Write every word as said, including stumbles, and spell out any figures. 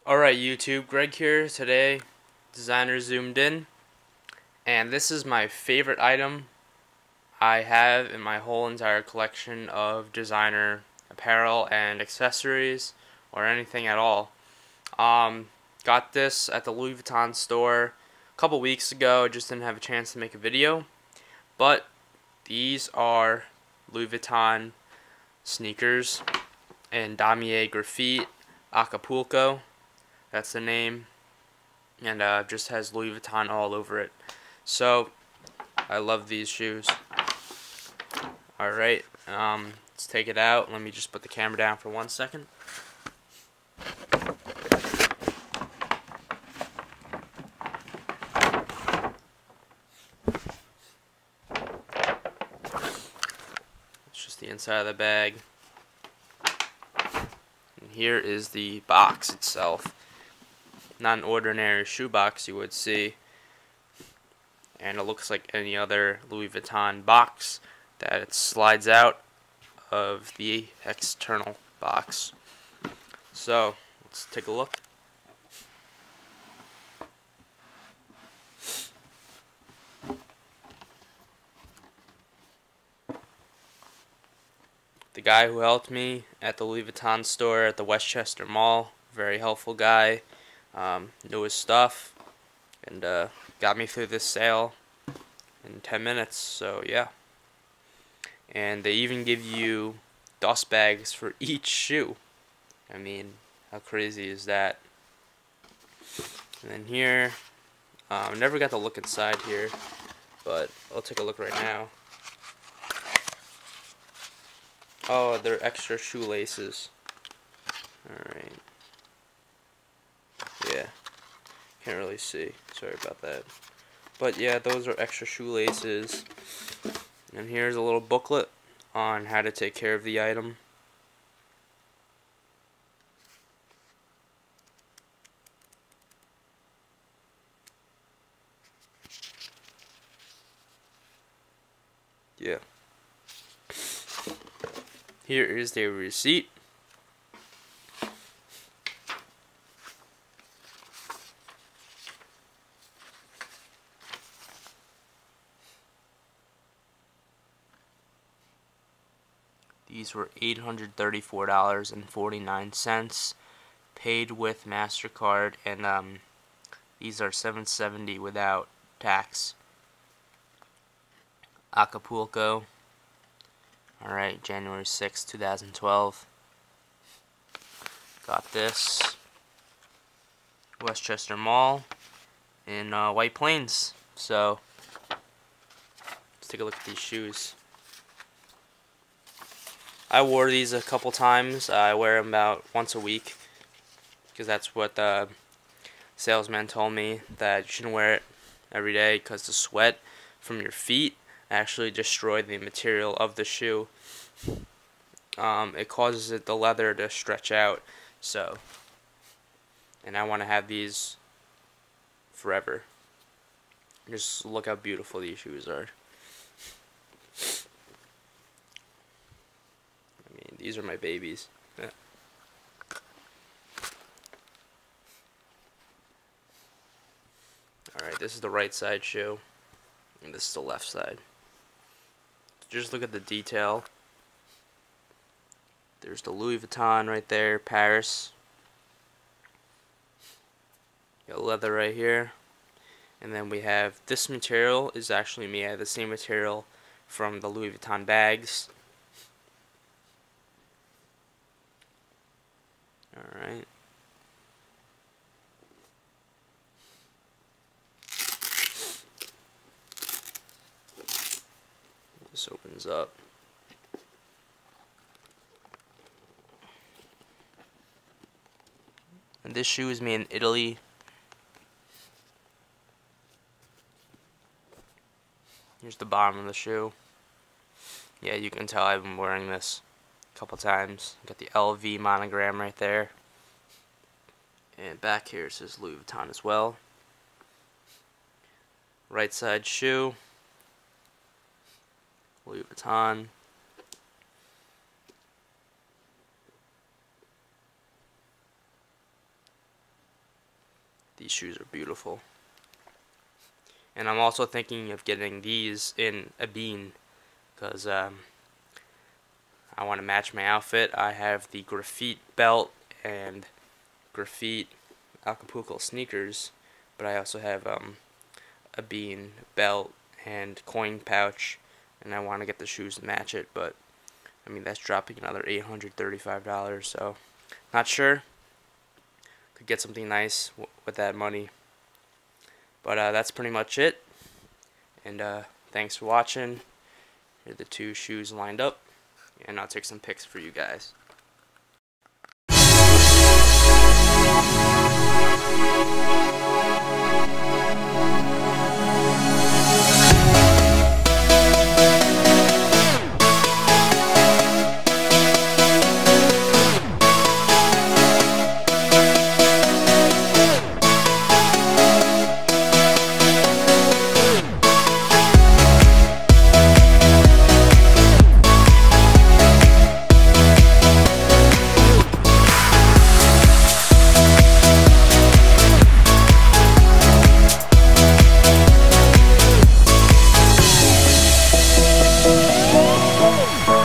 Alright YouTube, Greg here. Today, Designer Zoomed In, and this is my favorite item I have in my whole entire collection of designer apparel and accessories, or anything at all. Um, got this at the Louis Vuitton store a couple weeks ago. Just didn't have a chance to make a video, but these are Louis Vuitton sneakers and Damier Graphite Acapulco. That's the name, and uh, just has Louis Vuitton all over it. So I love these shoes. Alright, um, let's take it out. Let me just put the camera down for one second. It's just the inside of the bag. And here is the box itself. Not an ordinary shoebox you would see, and it looks like any other Louis Vuitton box that it slides out of the external box. So let's take a look. The guy who helped me at the Louis Vuitton store at the Westchester Mall, very helpful guy. Um, knew his stuff, and uh, got me through this sale in ten minutes, so yeah. And they even give you dust bags for each shoe. I mean, how crazy is that? And then here, I um, never got to look inside here, but I'll take a look right now. Oh, they're extra shoelaces. Alright. Yeah, can't really see. Sorry about that. But yeah, those are extra shoelaces. And here's a little booklet on how to take care of the item. Yeah. Here is the receipt. These were eight hundred thirty-four dollars and forty-nine cents, paid with MasterCard, and um, these are seven hundred seventy dollars without tax. Acapulco. Alright, January sixth, two thousand twelve. Got this. Westchester Mall in uh, White Plains. So, let's take a look at these shoes. I wore these a couple times. Uh, I wear them about once a week, because that's what the salesman told me, that you shouldn't wear it every day because the sweat from your feet actually destroy the material of the shoe. Um, it causes it, the leather to stretch out. So, and I want to have these forever. Just look how beautiful these shoes are. I mean, these are my babies. Yeah. Alright, this is the right side shoe, and this is the left side. Just look at the detail. There's the Louis Vuitton right there, Paris. Got leather right here. And then we have this material is actually me. I have the same material from the Louis Vuitton bags. Alright. This opens up. And this shoe is made in Italy. Here's the bottom of the shoe. Yeah, you can tell I've been wearing this a couple times. Got the L V monogram right there. And back here it says Louis Vuitton as well. Right side shoe. Louis Vuitton. these shoes are beautiful. And I'm also thinking of getting these in a bean, because um, I want to match my outfit. I have the Graphite belt and Graphite Acapulco sneakers, but I also have um, a bean belt and coin pouch, and I want to get the shoes to match it, but I mean, that's dropping another eight hundred thirty-five dollars, so not sure. Could get something nice w with that money. But uh, that's pretty much it. And uh, thanks for watching. Here are the two shoes lined up, and I'll take some pics for you guys. Oh,